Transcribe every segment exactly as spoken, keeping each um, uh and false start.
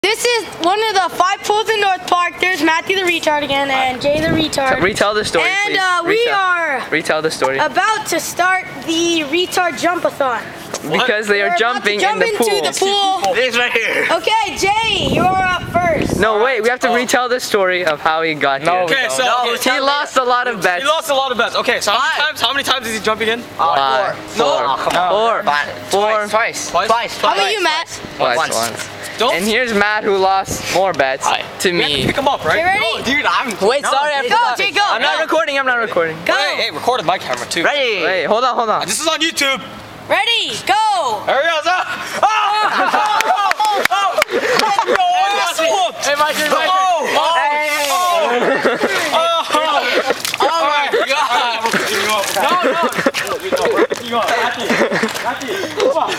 This is one of the five pools in North Park. There's Matthew the retard again and Jay the retard. Retell the story, And please. uh, we retell. are retell the story. about to start the retard jump-a-thon. Because they are We're jumping about to jump in the pool. into the pool. This right here. Okay, Jay, you're up first. No, wait, we have to retell the story of how he got No, here. okay, so No, okay, he lost a lot of bets. He lost a lot of bets. Okay, so how many times? How many times is he jumping in? Five, No. four, Oh, come on. four, four, Twice. Twice. Twice. How about you, Matt? twice, Once. once. Don't. And here's Matt who lost more bets Hi. to We have to me. pick him up, right? You ready? No, dude, I'm. Wait, no, sorry, I Go, forgot. Jay, go. I'm not go. recording, I'm not recording. Go. Hey, hey, recorded my camera too. Ready? Wait, hold on, hold on. This is on YouTube. Ready, go. There he goes. Ah! Oh! Oh! Oh! Oh! Oh! Hey, my turn, my turn. Oh! Oh! Hey, hey, hey. Oh! Oh! Oh my God! No, no. We're picking up. Matthew. Matthew. Come on.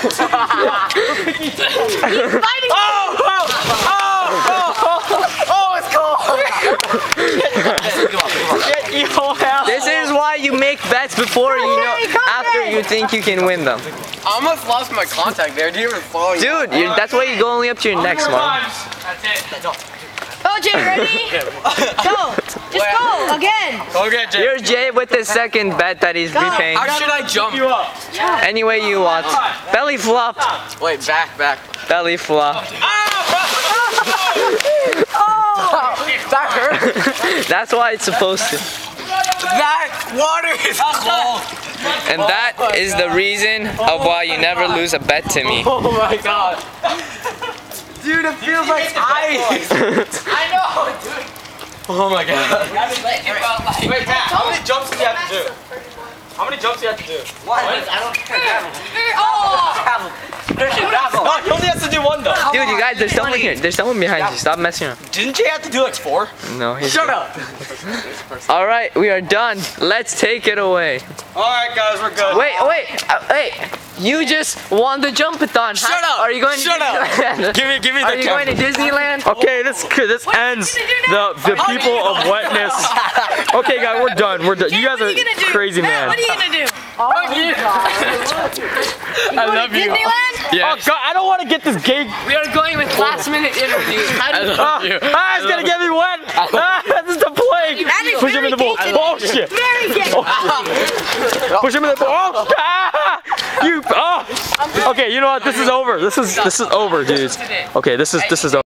Fighting. Oh! Oh! Oh! Oh! Oh! It's cold. Get you out. This is why you make bets before you know, Okay, come after on. you think you can win them. I almost lost my contact there. Do you even follow? Dude, you, that's why you go only up to your next one. That's it. Go, Jay, ready? Go. Just go again. Okay, Jay. Here's Jay with his second bet that he's Go. repaying. How should I jump? You up. Any way you want. Belly flop. Wait, back, back. Belly flop. That hurt. That's why it's supposed to. That water is cold. And that is the reason of why you never lose a bet to me. Oh my God. Dude, it feels like ice. I know, dude. Oh my God. Wait, Matt, how many jumps do you have to do? How many jumps do you have to do? What? I don't care. Oh. Christian, gravel. No, he only has to do one though. Dude, you guys, there's someone here. There's someone behind you. Stop messing around. Didn't Jay have to do like four? No, he's Shut up. All right, we are done. Let's take it away. All right, guys, we're good. Wait, wait, uh, wait. You just won the jump-a-thon. Shut How- up. Are you going Shut to up. Disneyland? Give me, give me the Are you camera. going to Disneyland? Okay, this this ends the the people of wetness. Okay, guys, we're done. We're done. You guys What are are you gonna do? crazy, Matt, man. What are you gonna do? I love you. Disneyland? Oh God, I don't want to get this gay. We are going with last-minute interviews. How do you? Ah, ah, it's gonna get me wet. Ah, this is the plague. That is Push him in the pool. very Oh shit. Very gay. Push him in the pool. Oh, ah, you. Oh. Okay, you know what? This is over. This is this is over, dudes. Okay, this is this is over.